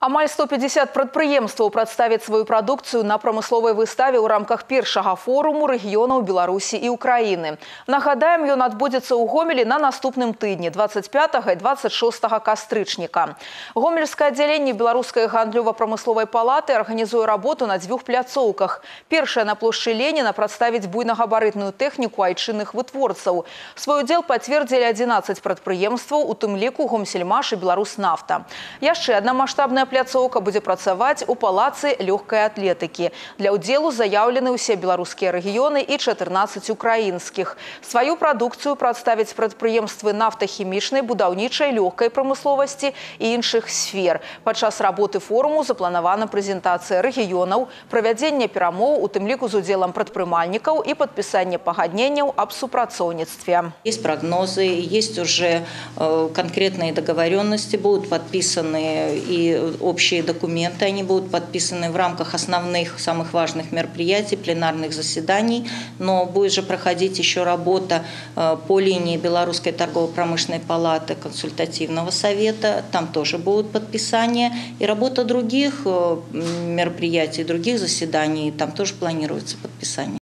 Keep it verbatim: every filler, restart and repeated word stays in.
Амаль сто пятьдесят прадпрыемстваў прадставяць сваю прадукцыю на прамысловай выставе ў рамках першага форуму рэгіёнаў Беларусі і Украіны. Нагадаем, ён адбудзецца ў Гомелі на наступным тыдні двадцать пятага і двадцать шостага кастрычніка. Гомельскае аддзяленне беларускай гандлёва-прамысловай палаты арганізуе работу на дзвюх пляцоўках. Першая на плошчы Леніна прадставіць буйнагабарытную тэхніку айчынных вытворцаў. Свой удзел пацвердзілі адзінаццаць прадпрыемстваў, у тым ліку Гомсельмаш і Беларуснафта. Яшчэ адна маштабная пляцоўка будзе працаваць у палацы лёгкай атлетыкі. Для ўдзелу заяўлены ўсе беларускія рэгіёны і чатырнаццаць украінскіх. Сваю прадукцыю прадставяць прадпрыемствы нафтахімічнай, будаўнічай, лёгкай прамысловасці і іншых сфер. Падчас работы форуму запланавана прэзентацыя рэгіёнаў, правядзенне перамоў, у тым ліку з удзелам прадпрымальнікаў і падпісанне пагадненняў аб супрацоўніцтве. Есть прогнозы, есть уже конкретные договоренности, будут подписаны и общие документы, они будут подписаны в рамках основных, самых важных мероприятий, пленарных заседаний, но будет же проходить еще работа по линии Белорусской торгово-промышленной палаты, консультативного совета, там тоже будут подписания, и работа других мероприятий, других заседаний, там тоже планируется подписание.